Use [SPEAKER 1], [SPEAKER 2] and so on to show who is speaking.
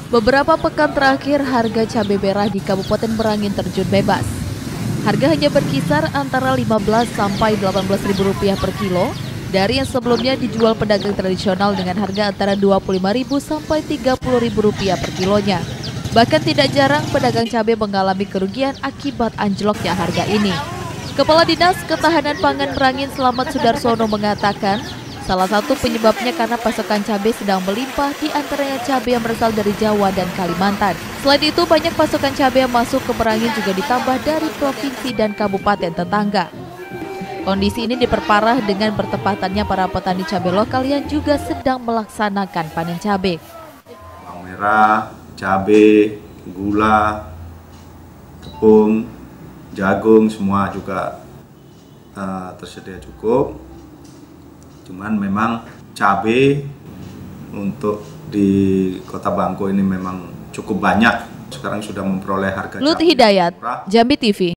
[SPEAKER 1] Beberapa pekan terakhir harga cabai merah di Kabupaten Merangin terjun bebas. Harga hanya berkisar antara Rp15 sampai Rp18.000 per kilo, dari yang sebelumnya dijual pedagang tradisional dengan harga antara Rp25.000 sampai Rp30.000 per kilonya. Bahkan tidak jarang pedagang cabai mengalami kerugian akibat anjloknya harga ini. Kepala Dinas Ketahanan Pangan Merangin Slamet Sudarsono mengatakan, salah satu penyebabnya karena pasokan cabai sedang melimpah, di antaranya cabai yang berasal dari Jawa dan Kalimantan. Selain itu, banyak pasokan cabai yang masuk ke Merangin juga ditambah dari provinsi dan kabupaten tetangga. Kondisi ini diperparah dengan bertepatannya para petani cabai lokal yang juga sedang melaksanakan panen cabai.
[SPEAKER 2] Bawang merah, cabai, gula, tepung, jagung semua juga tersedia cukup. Cuman memang cabai untuk di Kota Bangko ini memang cukup banyak. Sekarang sudah memperoleh harga
[SPEAKER 1] Lut
[SPEAKER 2] cabai
[SPEAKER 1] Hidayat,
[SPEAKER 2] murah.
[SPEAKER 1] Jambi TV.